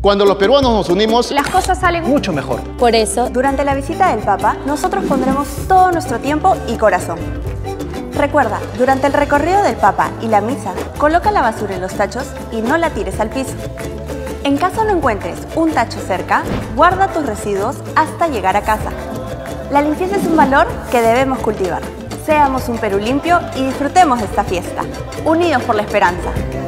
Cuando los peruanos nos unimos, las cosas salen mucho mejor. Por eso, durante la visita del Papa, nosotros pondremos todo nuestro tiempo y corazón. Recuerda, durante el recorrido del Papa y la misa, coloca la basura en los tachos y no la tires al piso. En caso no encuentres un tacho cerca, guarda tus residuos hasta llegar a casa. La limpieza es un valor que debemos cultivar. Seamos un Perú limpio y disfrutemos de esta fiesta, unidos por la esperanza.